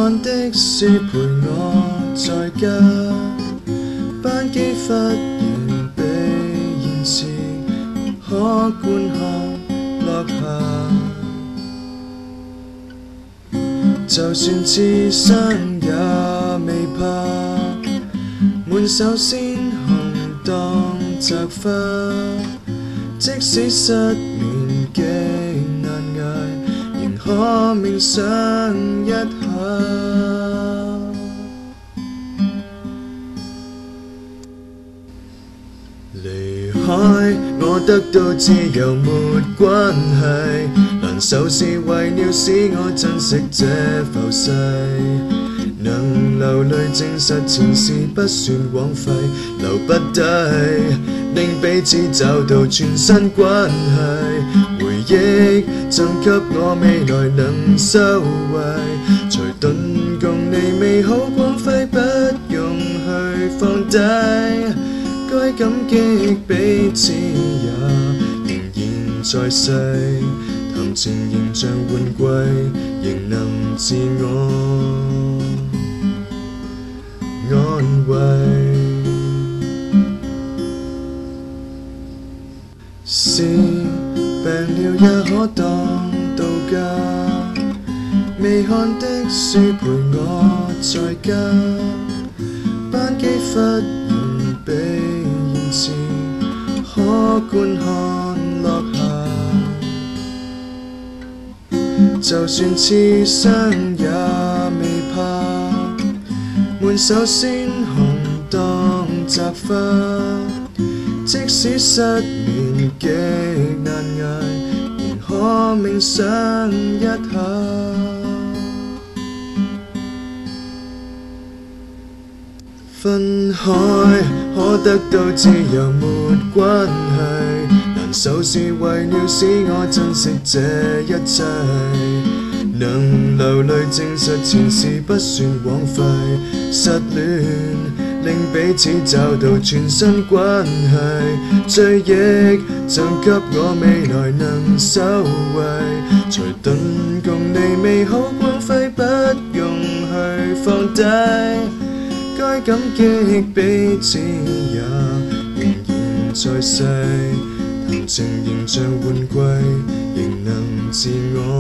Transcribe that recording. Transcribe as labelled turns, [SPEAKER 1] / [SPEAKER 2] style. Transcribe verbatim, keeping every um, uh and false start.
[SPEAKER 1] 看的書陪我在家，班機忽然比現時可觀看落下。就算刺傷也未怕，滿手鮮紅當摘花。即使失眠極難捱，仍可冥想一下。離開我得到自由沒關係，難受是為了使我珍惜這浮世。能流淚證實前事不算枉費，留不低，令彼此找到全新關係。回憶贈給我未來能收穫，才頓共你美好光輝，不用去放低。該感激彼此也仍然在世，談情仍像換季，仍能自我安慰。是病了也可當度假，未看的書陪我在家，班機忽然比現時可觀看落下。就算刺傷也未怕，滿手鮮紅當摘花。即使失眠極難捱，仍可冥想一下。分開可得到自由沒關係，難受是為了使我珍惜這一切。能流淚證實前事不算枉費，失戀令彼此找到全新關係。追憶贈給我未來能收穫，才頓共你美好光輝，不用去放低。該感激彼此也仍然在世，談情仍像換季，仍能自我